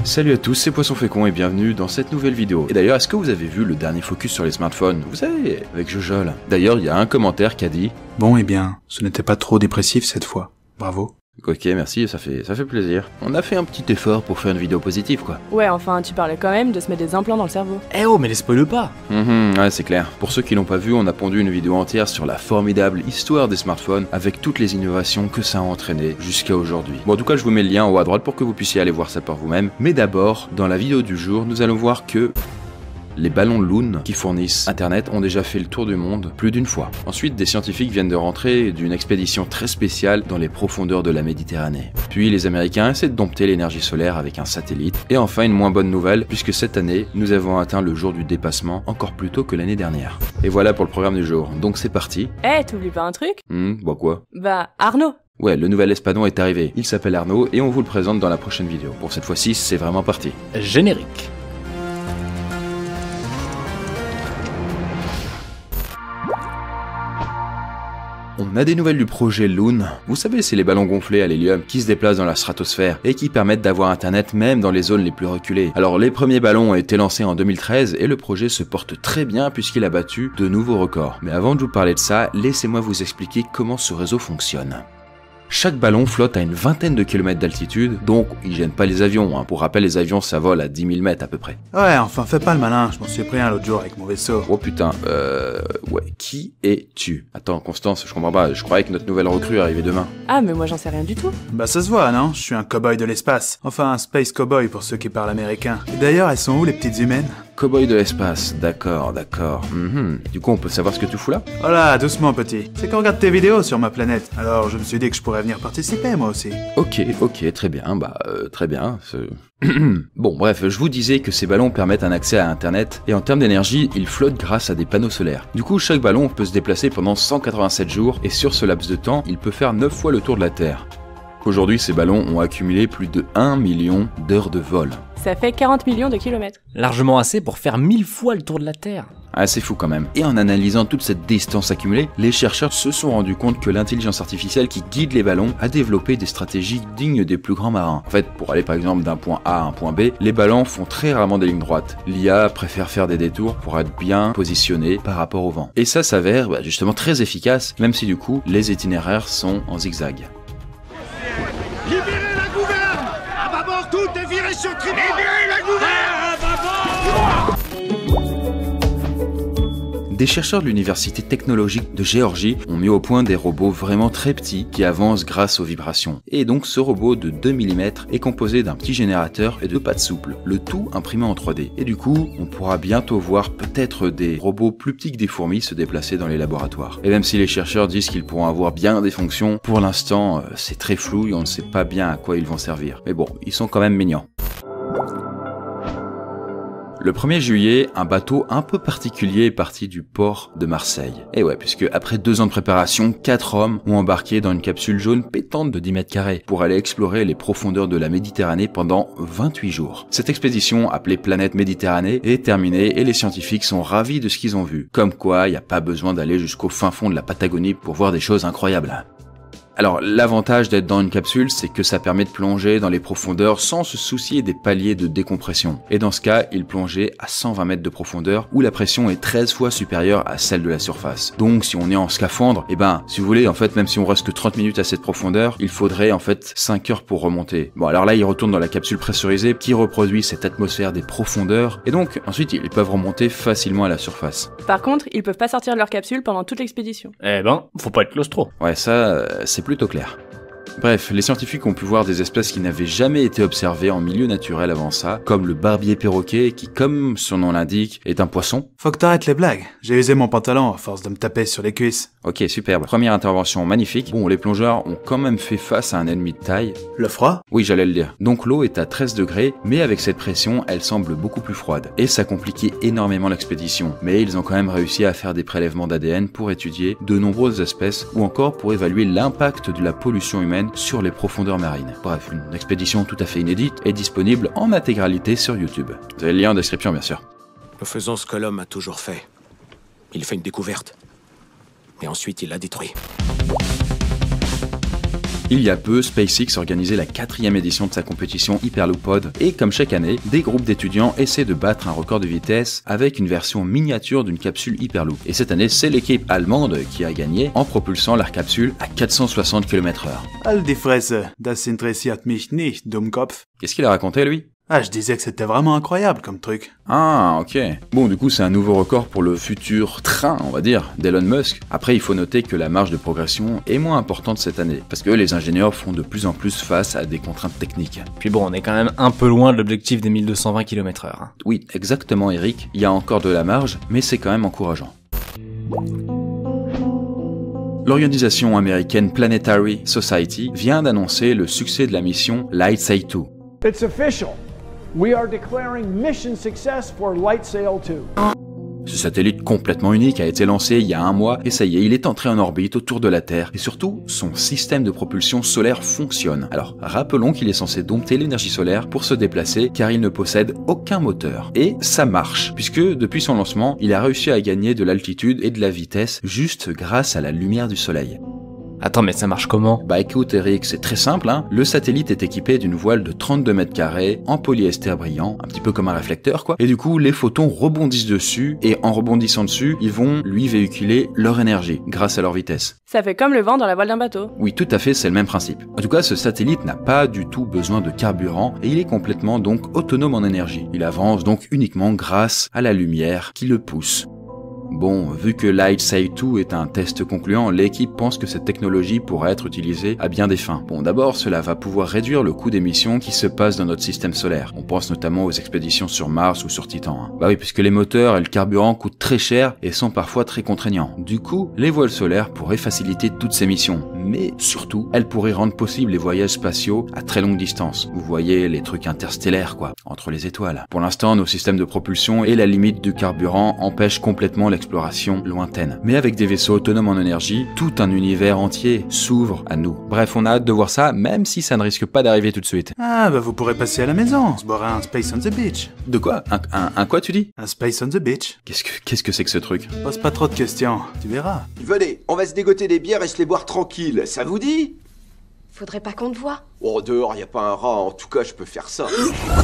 Salut à tous, c'est Poisson Fécond et bienvenue dans cette nouvelle vidéo. Et d'ailleurs, est-ce que vous avez vu le dernier focus sur les smartphones? Vous savez, avec Jojol. D'ailleurs, il y a un commentaire qui a dit « Bon, eh bien, ce n'était pas trop dépressif cette fois. Bravo. » Ok, merci, ça fait plaisir. On a fait un petit effort pour faire une vidéo positive, quoi. Ouais, enfin, tu parlais quand même de se mettre des implants dans le cerveau. Eh oh, mais les spoile pas. Ouais, c'est clair. Pour ceux qui l'ont pas vu, on a pondu une vidéo entière sur la formidable histoire des smartphones avec toutes les innovations que ça a entraîné jusqu'à aujourd'hui. Bon, en tout cas, je vous mets le lien en haut à droite pour que vous puissiez aller voir ça par vous-même. Mais d'abord, dans la vidéo du jour, nous allons voir que les ballons Loon qui fournissent Internet ont déjà fait le tour du monde plus d'une fois. Ensuite, des scientifiques viennent de rentrer d'une expédition très spéciale dans les profondeurs de la Méditerranée. Puis les Américains essaient de dompter l'énergie solaire avec un satellite. Et enfin, une moins bonne nouvelle, puisque cette année, nous avons atteint le jour du dépassement encore plus tôt que l'année dernière. Et voilà pour le programme du jour. Donc c'est parti. Eh, t'oublies pas un truc? Bah quoi? Bah, Arnaud. Ouais, le nouvel espadon est arrivé. Il s'appelle Arnaud et on vous le présente dans la prochaine vidéo. Pour cette fois-ci, c'est vraiment parti. Générique. On a des nouvelles du projet Loon. Vous savez, c'est les ballons gonflés à l'hélium qui se déplacent dans la stratosphère et qui permettent d'avoir internet même dans les zones les plus reculées. Alors les premiers ballons ont été lancés en 2013 et le projet se porte très bien puisqu'il a battu de nouveaux records. Mais avant de vous parler de ça, laissez-moi vous expliquer comment ce réseau fonctionne. Chaque ballon flotte à une vingtaine de kilomètres d'altitude, donc il gêne pas les avions. Pour rappel, les avions ça vole à 10 000 mètres à peu près. Ouais, enfin fais pas le malin, je m'en suis pris un l'autre jour avec mon vaisseau. Oh putain, ouais, qui es-tu? Attends, Constance, je comprends pas, je croyais que notre nouvelle recrue arrivait demain. Ah, mais moi j'en sais rien du tout. Bah ça se voit, non? Je suis un cow-boy de l'espace. Enfin, un space cow-boy pour ceux qui parlent américain. Et d'ailleurs, elles sont où les petites humaines? Cowboy de l'espace, d'accord. Du coup, on peut savoir ce que tu fous là? Oh là, doucement petit. C'est qu'on regarde tes vidéos sur ma planète. Alors je me suis dit que je pourrais venir participer moi aussi. Ok, très bien, très bien. Bon, bref, je vous disais que ces ballons permettent un accès à Internet, et en termes d'énergie, ils flottent grâce à des panneaux solaires. Du coup, chaque ballon peut se déplacer pendant 187 jours, et sur ce laps de temps, il peut faire 9 fois le tour de la Terre. Aujourd'hui, ces ballons ont accumulé plus de 1 million d'heures de vol. Ça fait 40 millions de kilomètres. Largement assez pour faire 1000 fois le tour de la Terre. Ah, c'est fou quand même. Et en analysant toute cette distance accumulée, les chercheurs se sont rendus compte que l'intelligence artificielle qui guide les ballons a développé des stratégies dignes des plus grands marins. En fait, pour aller par exemple d'un point A à un point B, les ballons font très rarement des lignes droites. L'IA préfère faire des détours pour être bien positionné par rapport au vent. Et ça s'avère justement très efficace, même si du coup, les itinéraires sont en zigzag. Libérez la gouverne! À bâbord, tout est viré sur tribord! Libérez la gouverne! À bâbord! Des chercheurs de l'université technologique de Géorgie ont mis au point des robots vraiment très petits qui avancent grâce aux vibrations. Et donc ce robot de 2 mm est composé d'un petit générateur et de pattes souples, le tout imprimé en 3D. Et du coup, on pourra bientôt voir peut-être des robots plus petits que des fourmis se déplacer dans les laboratoires. Et même si les chercheurs disent qu'ils pourront avoir bien des fonctions, pour l'instant c'est très flou et on ne sait pas bien à quoi ils vont servir. Mais bon, ils sont quand même mignons. Le 1er juillet, un bateau un peu particulier est parti du port de Marseille. Et ouais, puisque après 2 ans de préparation, 4 hommes ont embarqué dans une capsule jaune pétante de 10 mètres carrés pour aller explorer les profondeurs de la Méditerranée pendant 28 jours. Cette expédition, appelée Planète Méditerranée, est terminée et les scientifiques sont ravis de ce qu'ils ont vu. Comme quoi, il n'y a pas besoin d'aller jusqu'au fin fond de la Patagonie pour voir des choses incroyables. Alors l'avantage d'être dans une capsule, c'est que ça permet de plonger dans les profondeurs sans se soucier des paliers de décompression. Et dans ce cas, il plongeait à 120 mètres de profondeur où la pression est 13 fois supérieure à celle de la surface. Donc si on est en scaphandre, si vous voulez, en fait, même si on reste que 30 minutes à cette profondeur, il faudrait en fait 5 heures pour remonter. Bon, alors là, ils retournent dans la capsule pressurisée qui reproduit cette atmosphère des profondeurs et donc ensuite ils peuvent remonter facilement à la surface. Par contre, ils peuvent pas sortir de leur capsule pendant toute l'expédition. Eh ben, faut pas être claustro. Ouais, ça, c'est plutôt clair. Bref, les scientifiques ont pu voir des espèces qui n'avaient jamais été observées en milieu naturel avant ça, comme le barbier perroquet qui, comme son nom l'indique, est un poisson. Faut que t'arrêtes les blagues. J'ai usé mon pantalon à force de me taper sur les cuisses. Ok, superbe. Première intervention magnifique. Bon, les plongeurs ont quand même fait face à un ennemi de taille. Le froid? Oui, j'allais le dire. Donc l'eau est à 13 degrés, mais avec cette pression, elle semble beaucoup plus froide. Et ça compliquait énormément l'expédition. Mais ils ont quand même réussi à faire des prélèvements d'ADN pour étudier de nombreuses espèces, ou encore pour évaluer l'impact de la pollution humaine sur les profondeurs marines. Bref, une expédition tout à fait inédite est disponible en intégralité sur YouTube. Vous avez le lien en description, bien sûr. Nous faisons ce que l'homme a toujours fait. Il fait une découverte. Et ensuite, il l'a détruit. Il y a peu, SpaceX organisait la 4e édition de sa compétition Hyperloop-Pod, et comme chaque année, des groupes d'étudiants essaient de battre un record de vitesse avec une version miniature d'une capsule Hyperloop. Et cette année, c'est l'équipe allemande qui a gagné en propulsant leur capsule à 460 km/h. Halt die Fresse, das interessiert mich nicht, Dummkopf. Qu'est-ce qu'il a raconté, lui? Ah, je disais que c'était vraiment incroyable comme truc. Ah, ok. Bon, du coup, c'est un nouveau record pour le futur train, on va dire, d'Elon Musk. Après, il faut noter que la marge de progression est moins importante cette année, parce que les ingénieurs font de plus en plus face à des contraintes techniques. Puis bon, on est quand même un peu loin de l'objectif des 1220 km/h. Oui, exactement, Eric. Il y a encore de la marge, mais c'est quand même encourageant. L'organisation américaine Planetary Society vient d'annoncer le succès de la mission LightSail 2. It's official. We are declaring mission success for LightSail 2. Ce satellite complètement unique a été lancé il y a un mois et ça y est, il est entré en orbite autour de la Terre et surtout, son système de propulsion solaire fonctionne. Alors, rappelons qu'il est censé dompter l'énergie solaire pour se déplacer car il ne possède aucun moteur. Et ça marche, puisque depuis son lancement, il a réussi à gagner de l'altitude et de la vitesse juste grâce à la lumière du soleil. Attends, mais ça marche comment? Bah écoute Eric, c'est très simple, hein. Le satellite est équipé d'une voile de 32 mètres carrés en polyester brillant, un petit peu comme un réflecteur quoi. Et du coup, les photons rebondissent dessus et en rebondissant dessus, ils vont lui véhiculer leur énergie grâce à leur vitesse. Ça fait comme le vent dans la voile d'un bateau. Oui, tout à fait, c'est le même principe. En tout cas, ce satellite n'a pas du tout besoin de carburant et il est complètement donc autonome en énergie. Il avance donc uniquement grâce à la lumière qui le pousse. Bon, vu que LightSail 2 est un test concluant, l'équipe pense que cette technologie pourra être utilisée à bien des fins. Bon, d'abord, cela va pouvoir réduire le coût des missions qui se passent dans notre système solaire. On pense notamment aux expéditions sur Mars ou sur Titan. Bah oui, puisque les moteurs et le carburant coûtent très cher et sont parfois très contraignants. Du coup, les voiles solaires pourraient faciliter toutes ces missions. Mais surtout, elles pourraient rendre possible les voyages spatiaux à très longue distance. Vous voyez, les trucs interstellaires quoi, entre les étoiles. Pour l'instant, nos systèmes de propulsion et la limite du carburant empêchent complètement l'exploration lointaine. Mais avec des vaisseaux autonomes en énergie, tout un univers entier s'ouvre à nous. Bref, on a hâte de voir ça, même si ça ne risque pas d'arriver tout de suite. Ah, bah vous pourrez passer à la maison, se boire un Space on the Beach. De quoi? Un quoi tu dis? Un Space on the Beach. Qu'est-ce que c'est que ce truc? Pose pas trop de questions, tu verras. Venez, on va se dégoter des bières et se les boire tranquilles, ça vous dit? Faudrait pas qu'on te voie. Oh, dehors, y a pas un rat, en tout cas, je peux faire ça.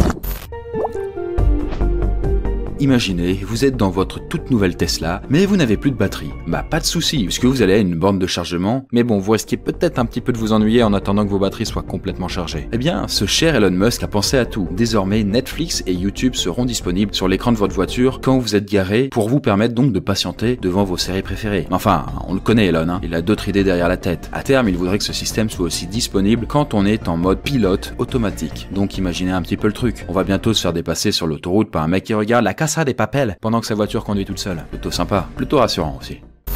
Imaginez, vous êtes dans votre toute nouvelle Tesla, mais vous n'avez plus de batterie. Bah pas de souci, puisque vous allez à une borne de chargement, mais bon, vous risquez peut-être un petit peu de vous ennuyer en attendant que vos batteries soient complètement chargées. Eh bien, ce cher Elon Musk a pensé à tout. Désormais, Netflix et YouTube seront disponibles sur l'écran de votre voiture quand vous êtes garé, pour vous permettre donc de patienter devant vos séries préférées. Enfin, on le connaît Elon, hein, il a d'autres idées derrière la tête. À terme, il voudrait que ce système soit aussi disponible quand on est en mode pilote automatique. Donc imaginez un petit peu le truc. On va bientôt se faire dépasser sur l'autoroute par un mec qui regarde la Casa des Papel pendant que sa voiture conduit toute seule. Plutôt sympa, plutôt rassurant aussi.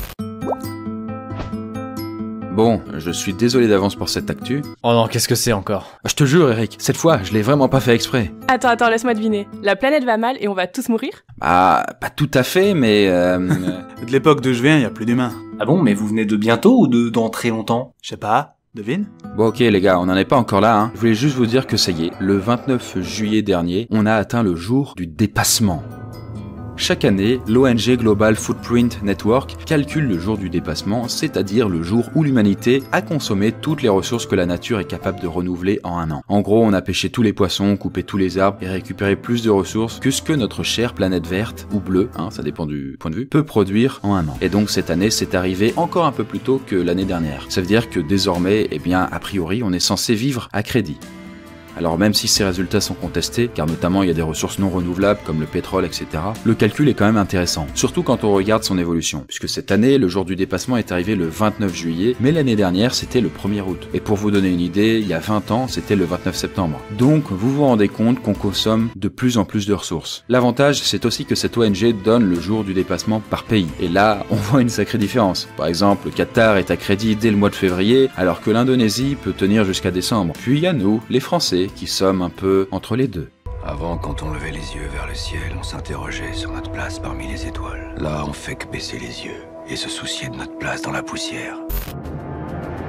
Bon, je suis désolé d'avance pour cette actu. Oh non, qu'est-ce que c'est encore? Je te jure Eric, cette fois, je l'ai vraiment pas fait exprès. Attends, laisse-moi deviner. La planète va mal et on va tous mourir? Bah, pas tout à fait, mais De l'époque d'où je viens, y a plus d'humains. Ah bon, mais vous venez de bientôt ou de dans très longtemps? Je sais pas, devine? Bon ok les gars, on n'en est pas encore là, hein. Je voulais juste vous dire que ça y est, le 29 juillet dernier, on a atteint le jour du dépassement. Chaque année, l'ONG Global Footprint Network calcule le jour du dépassement, c'est-à-dire le jour où l'humanité a consommé toutes les ressources que la nature est capable de renouveler en un an. En gros, on a pêché tous les poissons, coupé tous les arbres et récupéré plus de ressources que ce que notre chère planète verte, ou bleue, hein, ça dépend du point de vue, peut produire en un an. Et donc cette année, c'est arrivé encore un peu plus tôt que l'année dernière. Ça veut dire que désormais, eh bien, a priori, on est censé vivre à crédit. Alors même si ces résultats sont contestés, car notamment il y a des ressources non renouvelables comme le pétrole, etc., le calcul est quand même intéressant, surtout quand on regarde son évolution, puisque cette année, le jour du dépassement est arrivé le 29 juillet, mais l'année dernière, c'était le 1er août. Et pour vous donner une idée, il y a 20 ans, c'était le 29 septembre. Donc, vous vous rendez compte qu'on consomme de plus en plus de ressources. L'avantage, c'est aussi que cette ONG donne le jour du dépassement par pays. Et là, on voit une sacrée différence. Par exemple, le Qatar est à crédit dès le mois de février, alors que l'Indonésie peut tenir jusqu'à décembre. Puis il y a nous, les Français, qui sommes un peu entre les deux. Avant, quand on levait les yeux vers le ciel, on s'interrogeait sur notre place parmi les étoiles. Là, on fait que baisser les yeux et se soucier de notre place dans la poussière.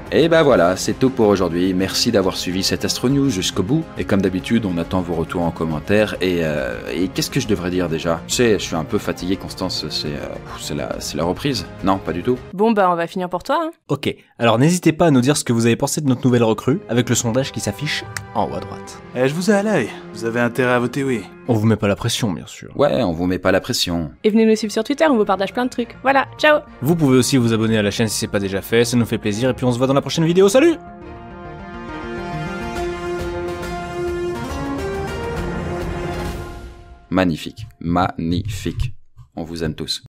Et bah voilà, c'est tout pour aujourd'hui. Merci d'avoir suivi cette Astro News jusqu'au bout. Et comme d'habitude, on attend vos retours en commentaire. Et qu'est-ce que je devrais dire déjà? Tu sais, je suis un peu fatigué, Constance. C'est la reprise? Non, pas du tout. Bon bah on va finir pour toi. Hein. Ok, alors n'hésitez pas à nous dire ce que vous avez pensé de notre nouvelle recrue, avec le sondage qui s'affiche en haut à droite. Eh, je vous ai à l'œil. Vous avez intérêt à voter oui. On vous met pas la pression, bien sûr. Ouais, on vous met pas la pression. Et venez nous suivre sur Twitter, on vous partage plein de trucs. Voilà, ciao. Vous pouvez aussi vous abonner à la chaîne si c'est pas déjà fait, ça nous fait plaisir, et puis on se voit dans la prochaine vidéo, salut! Magnifique, magnifique. On vous aime tous.